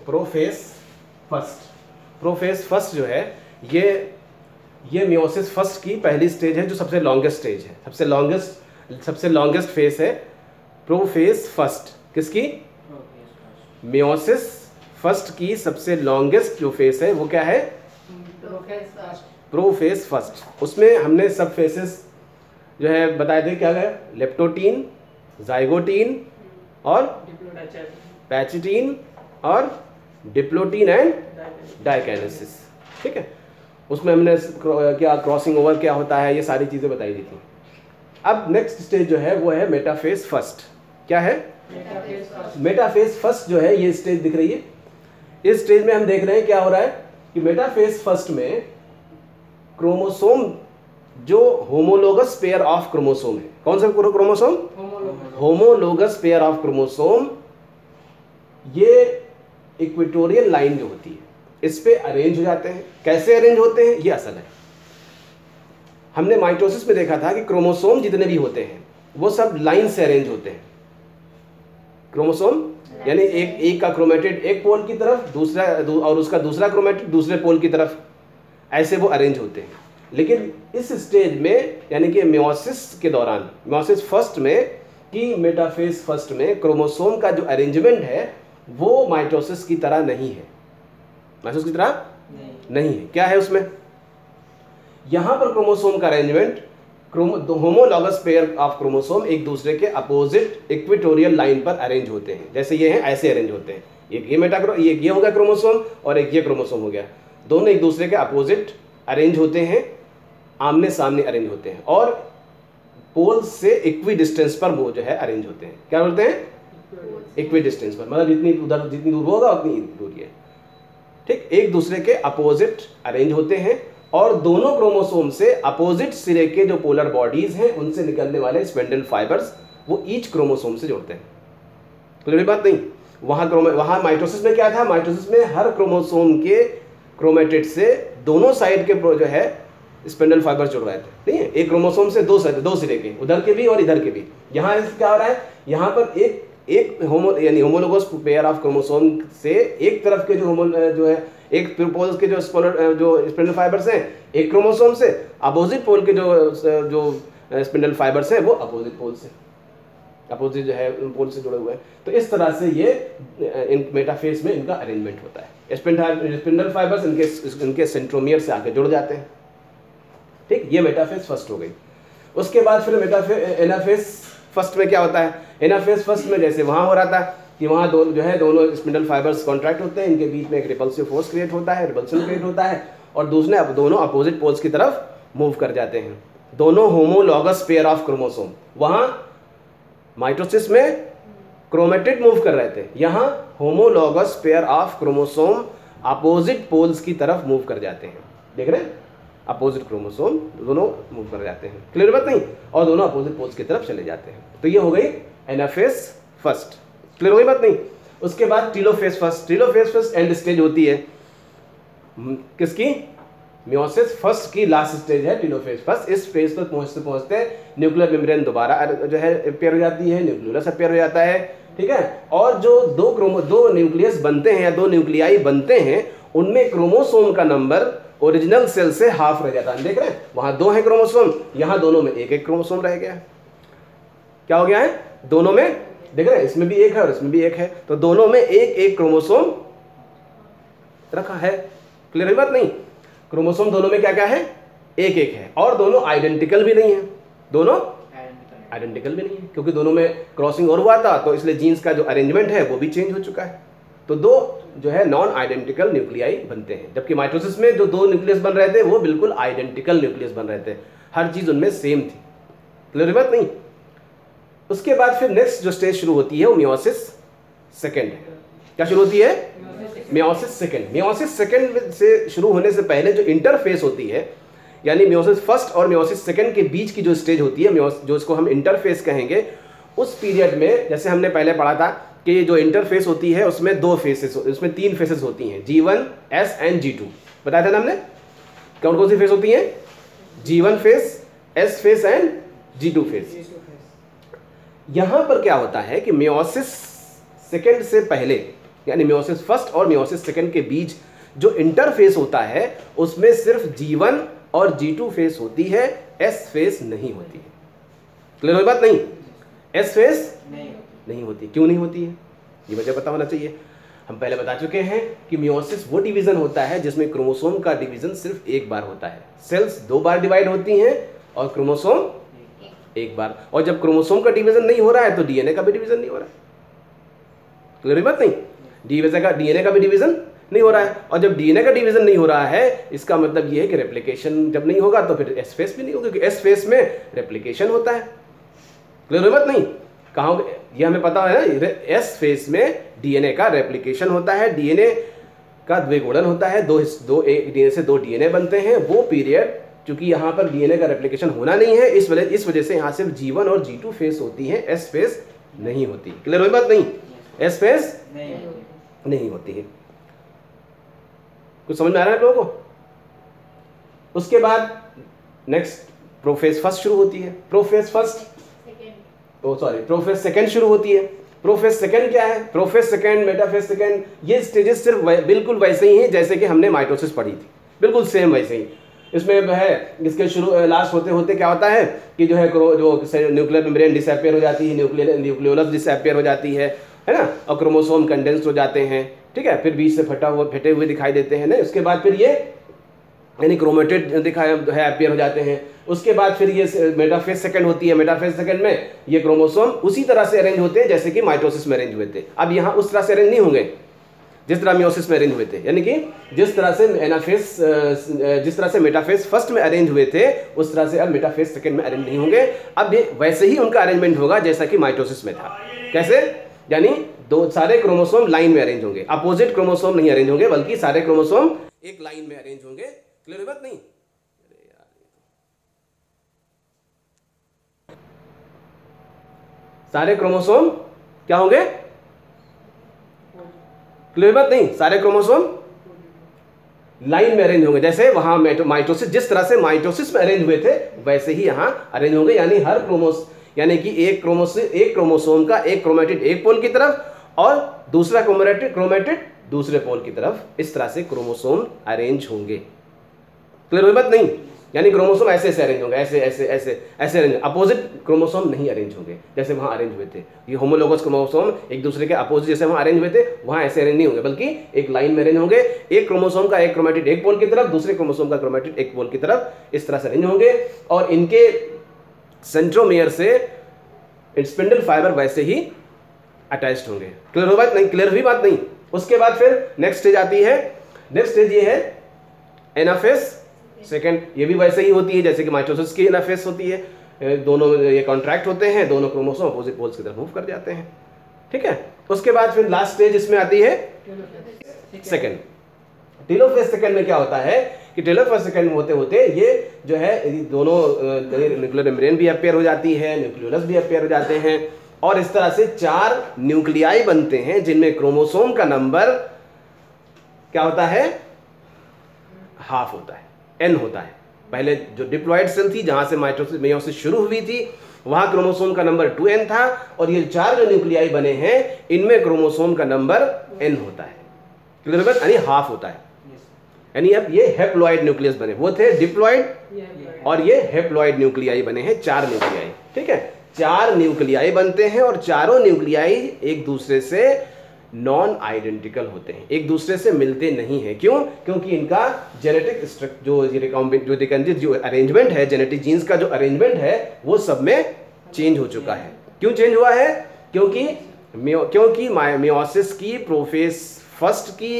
Profess first. Profess first जो है ये मियोसिस फर्स्ट की पहली स्टेज है, जो सबसे लॉन्गेस्ट स्टेज है, सबसे लॉन्गेस्ट फेस है प्रोफेस फर्स्ट। किसकी? मियोसिस फर्स्ट की सबसे लॉन्गेस्ट जो फेस है वो क्या है? Prophase first. उसमें हमने सब फेसेस जो है बताए थे, क्या है? लेप्टोटीन, जाइगोटीन और पैचिटीन और डिप्लोटीन एंड डाइकाइनेसिस। ठीक है, उसमें हमने क्या क्रॉसिंग ओवर क्या होता है, ये सारी चीज़ें बताई दी थी। अब नेक्स्ट स्टेज जो है वो है मेटाफेस फर्स्ट। क्या है? मेटाफेस फर्स्ट जो है ये स्टेज दिख रही है। इस स्टेज में हम देख रहे हैं क्या हो रहा है कि मेटाफेस फर्स्ट में क्रोमोसोम जो होमोलोगस पेयर ऑफ क्रोमोसोम है, कौन सा chromosome? Homologous pair of chromosome, ये इक्वेटोरियल लाइन जो होती है इस पे अरेंज हो जाते हैं। कैसे अरेंज होते हैं ये असल है। हमने माइटोसिस में देखा था कि क्रोमोसोम जितने भी होते हैं वो सब लाइन से अरेंज होते हैं। क्रोमोसोम यानी एक का क्रोमेटिड एक पोल की तरफ, दूसरा और उसका दूसरा क्रोमेटिड दूसरे पोल की तरफ, ऐसे वो अरेंज होते हैं। लेकिन इस स्टेज में यानी कि मियोसिस के दौरान, मियोसिस फर्स्ट में कि मेटाफेस फर्स्ट में क्रोमोसोम का जो अरेंजमेंट है वो माइटोसिस की तरह नहीं है। माइटोसिस की तरह नहीं है। क्या है उसमें? यहां पर क्रोमोसोम का arrangement, homologous pair of chromosome एक दूसरे के अपोजिट इक्वेटोरियल लाइन पर अरेंज होते हैं। जैसे ये हैं ऐसे अरेंज होते हैं। एक ये हो गया क्रोमोसोम और एक ये क्रोमोसोम हो गया, दोनों एक दूसरे के अपोजिट अरेंज होते हैं, आमने सामने अरेंज होते हैं और पोल से इक्वी डिस्टेंस पर वो जो है अरेंज होते हैं। क्या बोलते हैं? इक्वी डिस्टेंस पर, मतलब जितनी दूर होगा उतनी दूरी है। ठीक, एक दूसरे के अपोजिट अरेंज होते हैं और दोनों क्रोमोसोम से अपोजिट सिरे के जो पोलर बॉडीज हैं उनसे निकलने वाले स्पिंडल फाइबर्स वो ईच क्रोमोसोम से जोड़ते हैं। क्लियर बात नहीं? वहां माइटोसिस में क्या था? माइटोसिस में हर क्रोमोसोम के क्रोमेटिड से दोनों साइड के जो है स्पिंडल फाइबर्स जुड़ रहे थे, नहीं है? एक क्रोमोसोम से दो सिरे के, उधर के भी और इधर के भी। यहाँ क्या हो रहा है? यहाँ पर एक होमोलोगस पेयर ऑफ क्रोमोसोम से एक तरफ के जो है एक पोल के जो स्पिंडल फाइबर्स हैं एक क्रोमोसोम से, अपोजिट पोल के जो स्पिंडल फाइबर्स हैं वो अपोजिट जो है पोल से जुड़े हुए हैं। तो इस तरह से ये इन मेटाफेस में इनका अरेंजमेंट होता है। स्पिंडल फाइबर्स इनके सेंट्रोमियर से आके जुड़ जाते हैं। ठीक, ये मेटाफेस फर्स्ट हो गई। उसके बाद फिर एनाफेस फर्स्ट में क्या होता है? एनाफेस फर्स्ट में जैसे वहां हो रहा था कि वहां दोनों स्पिंडल फाइबर्स कॉन्ट्रैक्ट होते हैं, इनके बीच में एक रिपल्सिव फोर्स क्रिएट होता है, रिपल्सन क्रिएट होता है और दोनों अपोजिट पोल्स की तरफ मूव कर जाते हैं। दोनों होमोलॉगस पेयर ऑफ क्रोमोसोम, वहां माइटोसिस में क्रोमेटिड मूव कर रहे थे, यहां homologous pair of chromosome opposite poles की तरफ मूव कर जाते हैं। देख रहे हैं? अपोजिट क्रोमोसोम दोनों मूव कर जाते हैं। क्लियर बात नहीं? और दोनों अपोजिट पोल्स की तरफ चले जाते हैं। तो ये हो गई एनाफेस फर्स्ट। क्लियर हो गई बात नहीं? उसके बाद telophase first. Telophase first end stage होती है किसकी? मियोसिस फर्स्ट की लास्ट स्टेज है टीलोफेस फर्स्ट। इस फेज पर पहुंचते पहुंचते न्यूक्लियर मेम्ब्रेन दोबारा जो है अपेयर हो जाती है, न्यूक्लियस अपेयर हो जाता है। ठीक है, और जो दो न्यूक्लियस बनते हैं या दो न्यूक्लियाई बनते हैं उनमें क्रोमोसोम का नंबर ओरिजिनल सेल से हाफ रह जाता है। देख रहे हैं? वहां 2 है क्रोमोसोम, यहां दोनों में एक क्रोमोसोम रह गया। क्या हो गया है? दोनों में, देख रहे हैं, इसमें भी एक है और इसमें भी एक है, तो दोनों में एक क्रोमोसोम रखा है। क्लियर है बात नहीं? क्रोमोसोम दोनों में क्या क्या है? एक है और दोनों आइडेंटिकल भी नहीं है। दोनों आइडेंटिकल भी नहीं है क्योंकि दोनों में क्रॉसिंग और हुआ था, तो इसलिए जीन्स का जो अरेंजमेंट है वो भी चेंज हो चुका है। तो दो जो है नॉन आइडेंटिकल न्यूक्लियाई बनते हैं, जबकि माइटोसिस में जो 2 न्यूक्लियस बन रहे थे वो बिल्कुल आइडेंटिकल न्यूक्लियस बन रहे थे, हर चीज उनमें सेम थी। क्लियर बात नहीं? उसके बाद फिर नेक्स्ट जो स्टेज शुरू होती है वो मियोसिस सेकेंड है। क्या शुरू होती है? Meiosis second. मियोसिस सेकेंड से शुरू होने से पहले जो इंटरफेस होती है, यानी मियोसिस फर्स्ट और मियोसिस सेकेंड के बीच की जो स्टेज होती है, जो इसको हम इंटरफेस कहेंगे, उस पीरियड में जैसे हमने पहले पढ़ा था कि जो इंटरफेस होती है उसमें 3 फेसेस होती हैं, G1, S एंड G2। बताया था ना हमने कौन कौन सी फेस होती हैं? G1 phase, S phase and G2 phase. यहां पर क्या होता है कि मियोसिस सेकेंड से पहले यानी मियोसिस फर्स्ट और मियोसिस सेकेंड के बीच जो इंटरफेस होता है उसमें सिर्फ G1 और G2 फेस होती है, S फेस नहीं होती है। क्लियर हुई बात? नहीं, S फेस नहीं होती। क्यों नहीं होती है ये वजह पता होना चाहिए। हम पहले बता चुके हैं कि मियोसिस वो डिवीजन होता है जिसमें क्रोमोसोम का डिवीजन सिर्फ एक बार होता है। सेल्स 2 बार डिवाइड होती हैं और क्रोमोसोम एक बार। और जब क्रोमोसोम का डिवीजन नहीं हो रहा है तो डीएनए का भी डिवीजन नहीं हो रहा है। क्लियर बात? नहीं, डीएनए का भी डिवीजन नहीं हो रहा है। और जब डीएनए का डिवीजन नहीं हो रहा है इसका मतलब ये है कि रेप्लिकेशन जब नहीं होगा तो फिर एस फेस भी नहीं होगा, क्योंकि एस फेस में रेप्लिकेशन होता है। क्लियर बात? नहीं, कहाँ ये हमें पता है ना, एस फेस में डीएनए का रेप्लिकेशन होता है, डीएनए का द्विगुणन होता है, डीएनए से 2 डीएनए बनते हैं। वो पीरियड चूंकि यहाँ पर डीएनए का रेप्लिकेशन होना नहीं है, इस वजह से यहाँ सिर्फ G1 और G2 फेस होती है, एस फेस नहीं होती। क्लियर हुई बात? नहीं, एस फेस नहीं होती है। कुछ समझ में आ रहा है आप लोगों को? उसके बाद नेक्स्ट प्रोफेज फर्स्ट शुरू होती है, प्रोफेज सेकंड शुरू होती है। प्रोफेज सेकंड क्या है? प्रोफेज सेकंड, मेटाफेज सेकंड, ये स्टेजेस सिर्फ बिल्कुल वैसे ही हैं जैसे कि हमने माइटोसिस पढ़ी थी, बिल्कुल सेम वैसे ही। इसमें है इसके शुरू लास्ट होते होते क्या होता है कि जो है जो न्यूक्लियर मेम्ब्रेन डिसअपियर हो जाती है, न्यूक्लियोलस डिसअपियर हो जाती है ना, और क्रोमोसोम कंडेंस्ड हो जाते हैं, ठीक है, फिर बीच से फटे हुए दिखाई देते हैं ना। उसके बाद फिर ये यानी क्रोमेटेड अपीयर हो जाते हैं। उसके बाद फिर ये मेटाफेज सेकंड होती है। मेटाफेज सेकंड में ये क्रोमोसोम उसी तरह से अरेंज होते हैं जैसे कि माइटोसिस में अरेंज हुए थे। अब यहाँ उस तरह से अरेंज नहीं होंगे जिस तरह मियोसिस में अरेंज हुए थे, यानी कि जिस तरह से मेटाफेज फर्स्ट में अरेंज हुए थे उस तरह से अब मेटाफेज सेकंड में अरेंज नहीं होंगे। अब ये वैसे ही उनका अरेंजमेंट होगा जैसा कि माइटोसिस में था। कैसे? यानी सारे क्रोमोसोम लाइन में अरेंज होंगे, अपोजिट क्रोमोसोम नहीं अरेंज होंगे, बल्कि सारे क्रोमोसोम एक लाइन में अरेंज होंगे। क्लियर है बात? नहीं, सारे क्रोमोसोम क्या होंगे? क्लियर बात? नहीं, सारे क्रोमोसोम लाइन में अरेंज होंगे, जैसे वहां माइटोसिस जिस तरह से माइटोसिस में अरेंज हुए थे वैसे ही यहां अरेंज होंगे। यानी हर यानी कि एक क्रोमोसोम का एक क्रोमेटिड एक पोल की तरफ और दूसरा क्रोमेटिड दूसरे पोल की तरफ, इस तरह से क्रोमोसोम अरेंज होंगे। क्लियर हुई बात? नहीं, यानी क्रोमोसोम ऐसे ऐसे अरेंज होंगे, ऐसे ऐसे ऐसे ऐसे अरेंज, अपोजिट क्रोमोसोम नहीं अरेंज होंगे जैसे वहां अरेंज हुए थे। ये होमोलोगस क्रोमोसोम एक दूसरे के अपोजिट जैसे वहां अरेंज हुए थे वहां ऐसे अरेंज नहीं होंगे, बल्कि एक लाइन में अरेंज होंगे। एक क्रोमोसोम का एक क्रोमेटिड एक पोल की तरफ, दूसरे क्रोमोसोम का क्रोमेटिड एक पोल की तरफ, इस तरह से अरेंज होंगे। और इनके सेंट्रोमियर से स्पिंडल फाइबर वैसे ही अटैच्ड होंगे। क्लियर हो बात? नहीं, क्लियर हुई बात? नहीं। उसके बाद फिर नेक्स्ट स्टेज आती है। नेक्स्ट स्टेज ये है एनाफेज सेकंड। ये भी वैसे ही होती है जैसे कि माइटोसिस की एनाफेज होती है। दोनों ये कॉन्ट्रैक्ट होते हैं, दोनों क्रोमोसोम अपोजिट पोल्स की तरफ मूव कर जाते हैं, ठीक है। उसके बाद फिर लास्ट स्टेज इसमें आती है सेकंड। टेलोफेज सेकंड में क्या होता है कि टेलोफेज सेकंड में होते होते ये जो है दोनों न्यूक्लियर मेम्ब्रेन भी अपीयर हो जाती है, न्यूक्लियोलस भी अपीयर हो जाते हैं, और इस तरह से 4 न्यूक्लियाई बनते हैं जिनमें क्रोमोसोम का नंबर क्या होता है? हाफ होता है, n होता है। पहले जो डिप्लॉयड सेल थी जहां से मेयोसिस शुरू हुई थी वहां क्रोमोसोम का नंबर 2n था, और ये 4 जो न्यूक्लियाई बने हैं इनमें क्रोमोसोम का नंबर n होता है। क्लियर बात? यानी हाफ होता है। यानी अब ये हेप्लॉइड न्यूक्लियस बने, वो थे डिप्लॉइड और ये हेप्लॉइड न्यूक्लियाई बने हैं, 4 न्यूक्लियाई, ठीक है। 4 न्यूक्लियाई बनते हैं और चारों न्यूक्लियाई एक दूसरे से नॉन आइडेंटिकल होते हैं, एक दूसरे से मिलते नहीं हैं। क्यों? क्योंकि इनका जेनेटिक जो अरेंजमेंट है, जेनेटिक जीन्स का जो अरेंजमेंट है वो सब में चेंज हो चुका है। क्यों चेंज हुआ है? क्योंकि मियोसिस की प्रोफेज फर्स्ट की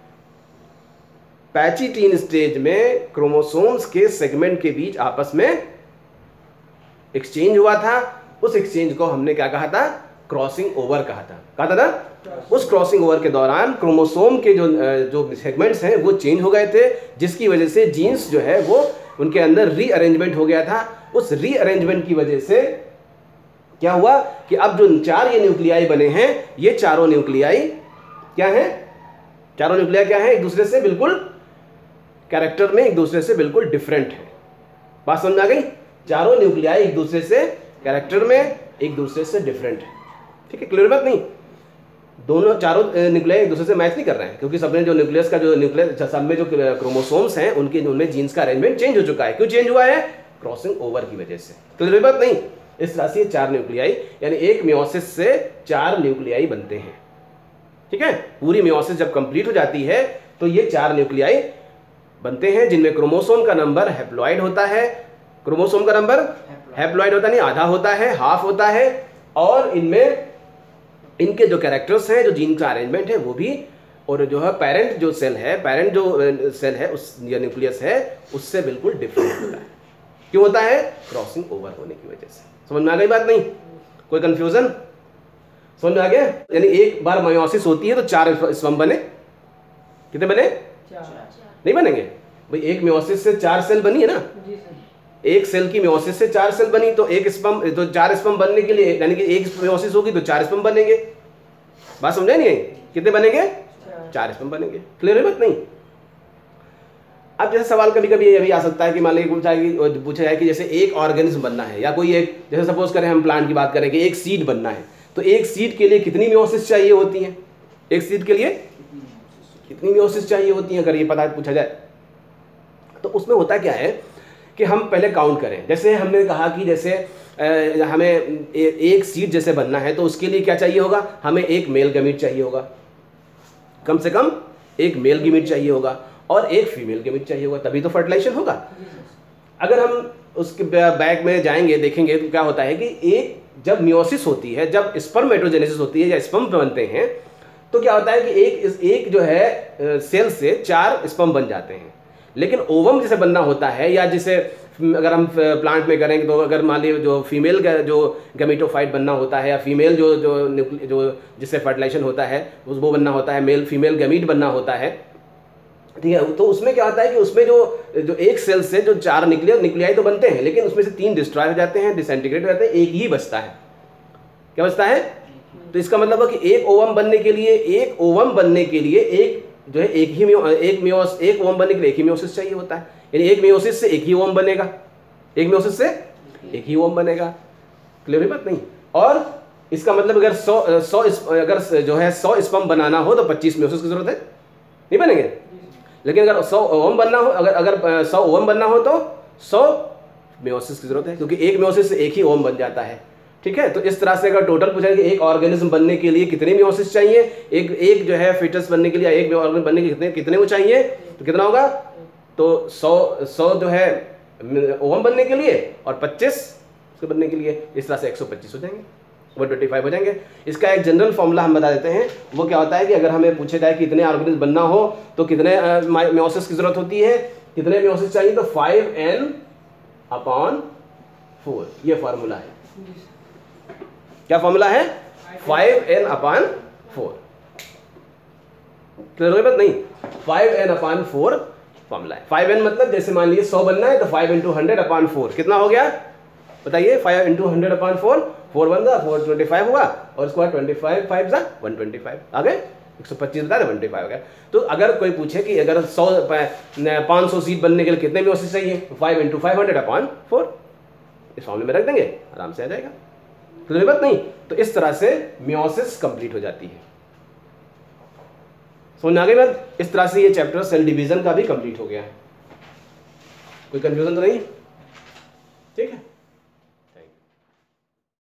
पैचिटीन स्टेज में क्रोमोसोम्स के सेगमेंट के बीच आपस में एक्सचेंज हुआ था। उस एक्सचेंज को हमने क्या कहा था? क्रॉसिंग ओवर कहा था ना। उस क्रॉसिंग ओवर के दौरान क्रोमोसोम के जो सेगमेंट्स हैं वो चेंज हो गए थे, जिसकी वजह से जीन्स जो है वो उनके अंदर रीअरेंजमेंट हो गया था। उस रीअरेंजमेंट की वजह से क्या हुआ कि अब जो 4 ये न्यूक्लियाई बने हैं, ये चारों न्यूक्लियाई क्या हैं? चारों न्यूक्लियाई क्या हैं? एक दूसरे से बिल्कुल कैरेक्टर में एक दूसरे से बिल्कुल डिफरेंट है। बात समझ आ गई? चारों न्यूक्लियाई एक दूसरे से कैरेक्टर में एक दूसरे से डिफरेंट है, ठीक है। क्लियर बात? नहीं, दोनों चारों न्यूक्लियाई एक दूसरे से मैच नहीं कर रहे हैं, क्योंकि सबने जो न्यूक्लियस का जो न्यूक्लियस सब में जो क्रोमोसोम्स हैं उनके उनमें जीन्स का अरेंजमेंट चेंज हो चुका है। क्यों चेंज हुआ है? क्रॉसिंग ओवर की वजह से। तो बात नहीं, इस राशि 4 न्यूक्लियाई यानी एक मियोसिस से 4 न्यूक्लियाई बनते हैं। ठीक है, पूरी मियोसिस जब कंप्लीट हो जाती है तो ये 4 न्यूक्लियाई बनते हैं, जिनमें क्रोमोसोम का नंबर हैप्लॉइड होता है। क्रोमोसोम का नंबर हैप्लॉइड होता नहीं, आधा होता है, हाफ होता है। और इनमें इनके जो कैरेक्टर्स हैं, जो जीन का अरेंजमेंट है वो भी, और जो है पेरेंट जो सेल है, पेरेंट जो सेल है उस या न्यूक्लियस है उससे बिल्कुल डिफरेंट होता है। क्यों होता है? क्रॉसिंग ओवर होने की वजह से। समझ में आ गई बात? नहीं कोई कंफ्यूजन? समझ में आ गया? यानी एक बार मायोसिस होती है तो 4 स्पर्म बने। कितने बने? 4। नहीं बनेंगे भाई, एक मियोसिस से 4 सेल बनी है ना, एक सेल की मियोसिस से 4 सेल बनी, तो एक स्पर्म तो 4 स्पर्म बनने के लिए यानी कि एक मियोसिस होगी तो 4 स्पर्म बनेंगे। बात समझा नहीं? कितने बनेंगे? 4 स्पर्म बनेंगे। क्लियर है बात? नहीं। अब जैसे सवाल कभी कभी ये भी आ सकता है कि मान लीजिए पूछा जाए कि जैसे एक ऑर्गेनिज्म बनना है, या कोई एक, जैसे सपोज करें हम प्लांट की बात करें कि एक सीड बनना है, तो एक सीड के लिए कितनी मियोसिस चाहिए होती है? एक सीड के लिए कितनी मियोसिस चाहिए होती है, अगर ये पता पूछा जाए तो उसमें होता क्या है कि हम पहले काउंट करें। जैसे हमने कहा कि जैसे हमें एक सीड जैसे बनना है तो उसके लिए क्या चाहिए होगा? हमें एक मेल गमीट चाहिए होगा, कम से कम एक मेल गमीट चाहिए होगा और एक फीमेल गमीट चाहिए होगा, तभी तो फर्टिलाइजेशन होगा। अगर हम उसके बैक में जाएंगे देखेंगे तो क्या होता है कि एक जब मियोसिस होती है, जब स्पर्मेटोजेनेसिस होती है या स्पर्म बनते हैं, तो क्या होता है कि एक जो है सेल से 4 स्पर्म बन जाते हैं। लेकिन ओवम जिसे बनना होता है, या जिसे अगर हम प्लांट में करेंगे तो अगर मान लीजिए जो फीमेल का जो गमीटोफाइट बनना होता है, या फीमेल जो जिससे फर्टिलाइजेशन होता है वो बनना होता है, मेल फीमेल गमीट बनना होता है। ठीक है, तो उसमें क्या होता है कि उसमें जो एक सेल से जो 4 न्यूक्लियाई तो बनते हैं, लेकिन उसमें से 3 डिस्ट्रॉय हो जाते हैं, डिसइंटीग्रेट हो जाते हैं, एक ही बचता है। क्या बचता है? तो इसका मतलब है कि एक ओवम बनने के लिए एक ओवम बनने के लिए एक जो है एक ओवम बनने के लिए एक ही मियोसिस चाहिए होता है। यानी एक मियोसिस से एक ही ओवम बनेगा, एक मियोसिस से एक ही ओवम बनेगा। क्लियर है बात? नहीं। और इसका मतलब अगर 100 अगर जो है 100 स्पर्म बनाना हो तो 25 मियोसिस की जरूरत है, नहीं बनेंगे। लेकिन अगर 100 ओवम बनना हो, अगर 100 ओवम बनना हो तो 100 मियोसिस की जरूरत है, क्योंकि एक मियोसिस से एक ही ओवम बन जाता है। ठीक है, तो इस तरह से अगर टोटल पूछा कि एक ऑर्गेनिज्म बनने के लिए कितने मियोसिस चाहिए, एक जो है फिटस बनने के लिए, एक ऑर्गेनिज्म बनने के कितने वो चाहिए, तो कितना होगा? तो 100 जो है ओवम बनने के लिए और 25 उसके बनने के लिए, इस तरह से 125 हो जाएंगे, 125 हो जाएंगे। इसका एक जनरल फॉर्मूला हम बता देते हैं। वो क्या होता है कि अगर हमें पूछे जाए कि कितने ऑर्गेनिज्म बनना हो तो कितने मियोसिस की जरूरत होती है, कितने मियोसिस चाहिए, तो 5n/4 ये फॉर्मूला है। क्या फॉर्मूला है? 5n/4। क्लियर बात? नहीं, 5n/4 फॉर्मूला है। 5n मतलब जैसे मान लीजिए 100 बनना है तो 5 × 100/4 कितना हो गया बताइए? 5 × 100/4 4 1 425 हुआ, और इसके बाद 25 5 125 आ गए, 125 बता रहे 125 हो गया। तो अगर कोई पूछे कि अगर 500 सीट बनने के लिए कितने मियोसिस चाहिए, 5 × 500/4 इस फॉर्मूले में रख देंगे, आराम से आ जाएगा। तो बात नहीं, तो इस तरह से मियोसिस कंप्लीट हो जाती है। समझ आ गई बात? इस तरह से ये चैप्टर सेल डिवीजन का भी कंप्लीट हो गया है। कोई कंफ्यूजन तो नहीं? ठीक है।